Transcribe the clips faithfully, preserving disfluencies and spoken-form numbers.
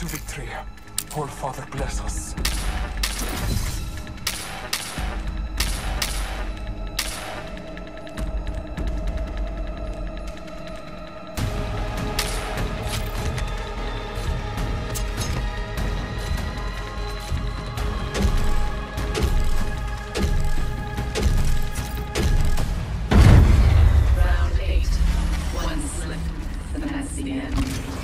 to victory. All Father bless us. Round eight. One slip. That's the end.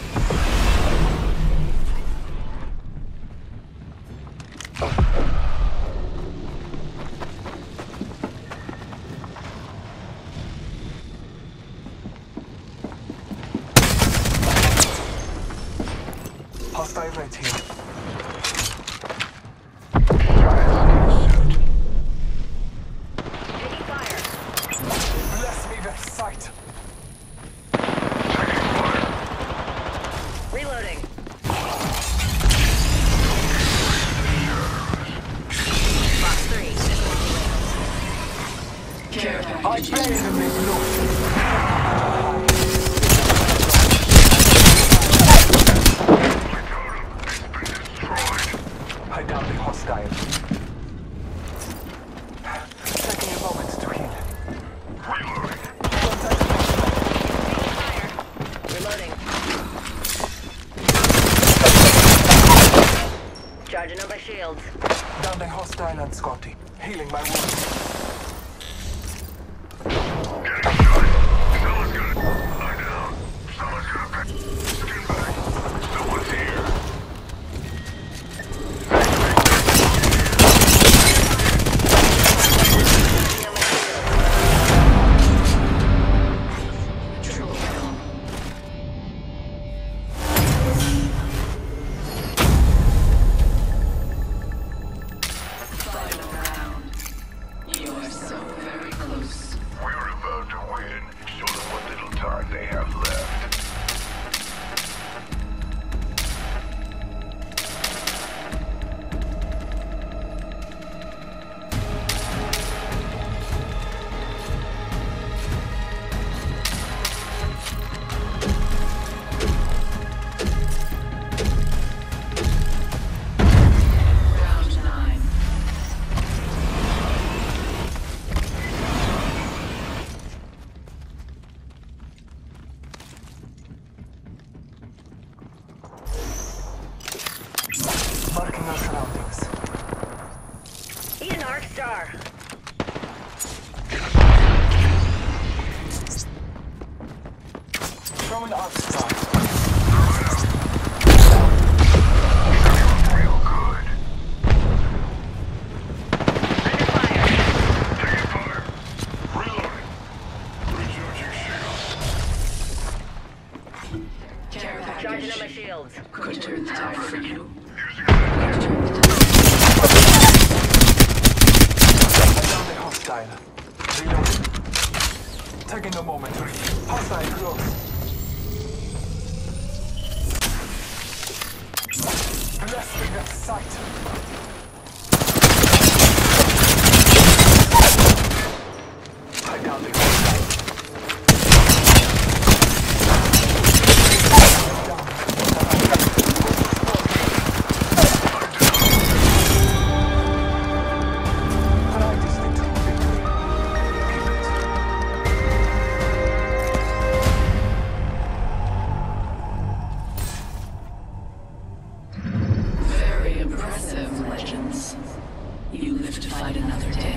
Hostile right here. Taking fire. Bless me with sight. Reloading. Box three. Care I package. bathe in this look. I down the hostile. Taking a moment to heal. Fire. Reloading. Charging up my shields. Down the hostile and Scotty. Healing my wounds. Triple kill. Final round. You are so very close. We're about to win. Show them what little time they have left. Round nine. Marking our surroundings. Eat an arc star. Throwing arc star. Real good. Under fire. Taking fire. Reloading. Recharging shields. Care package. Charging up my shields. Could turn the tide for you. Using Could turn the tide. Down the hostile. Reloading. Taking a moment to heal. Hostile close. Bless me with sight. I down the hostile. Practice the true victory. Very impressive, Legends. You live to fight another day.